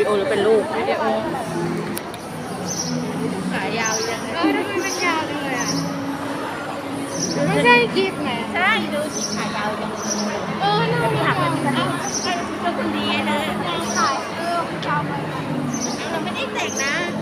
โอหรือเป็นรูปวิดีโอขายาวยังทำไมมันยาวเลยอ่ะไม่ใช่คลิปไหมใช่ดูคลิปขายาวจังน่ารักเลยเป็นคนดีเลยขายยาวไปเราไม่ได้แต่งนะ